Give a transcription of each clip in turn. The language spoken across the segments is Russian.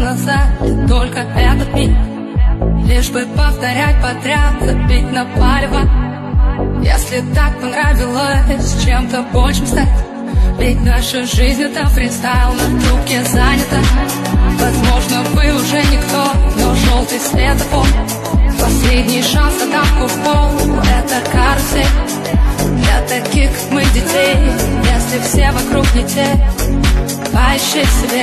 назад, и только этот миг. Лишь бы повторять подряд, забить на палево. Если так понравилось чем-то большим стать, ведь наша жизнь это фристайл, на трубке занята. Возможно, вы уже никто, но желтый светофор, последний шанс на давку в пол. Это карусель для таких, как мы, детей. Если все вокруг не те, поищи себе.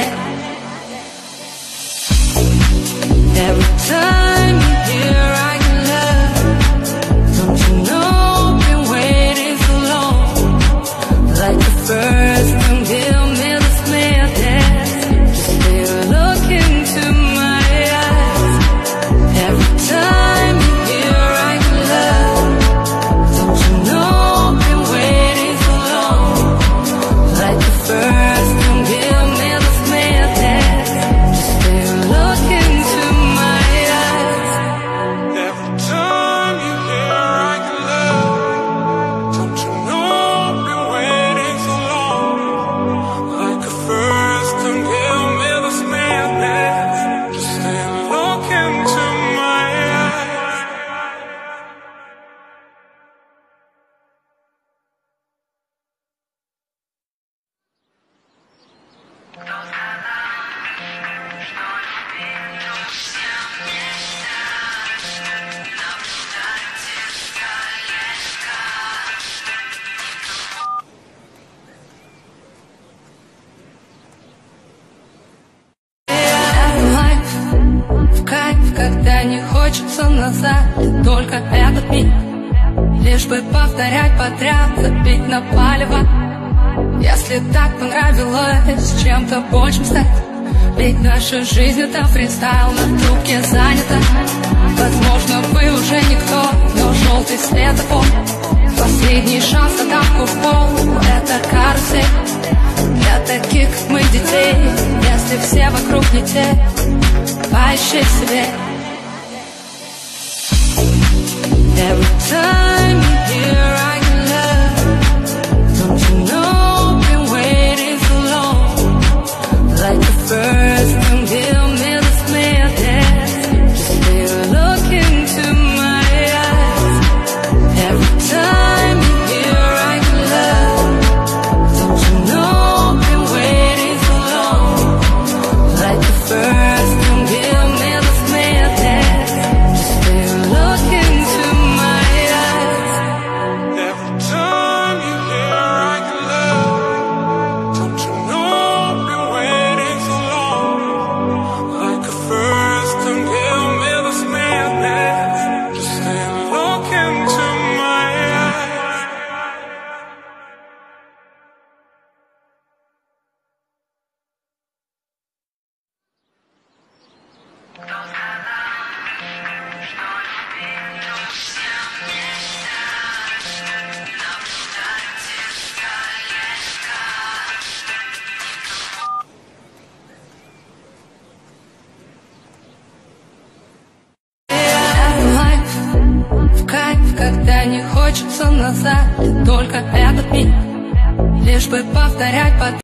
Every time you're here, I can love. Don't you know, been waiting so long. Like the first time, give me this madness. Just stay look into my eyes. Every time you're here, I can love. Don't you know, been waiting so long. Like the first time, give me this madness. Just stay look into my eyes. Every time you're here, I can love. Don't you know, been waiting so long. Like a first time, give me this madness. Just stay look into my eyes. В кайф, когда не хочется назад, и только этот миг. Лишь бы повторять подряд, забить на палево. Если так понравилось чем-то большим стать, ведь наша жизнь это фристайл, на трубке занята. Возможно, вы уже никто, но желтый светофор, последний шанс на давку в пол. Это карусель для таких, как мы, детей. Если все вокруг не те, поищи себе. Every time you're here, I can love. Don't you know, been waiting so long. Like the first time, give me this madness. Just stay look into my eyes. Every time you're here, I can love. Don't you know, been waiting so long. Like the first time, give me this madness. Just stay look into my eyes. Every time you're here, I can love. Don't you know, been waiting so long. Like a first time, give me this madness. Just stay look into my eyes. В кайф, когда не хочется назад, и только этот миг. Лишь бы повторять подряд.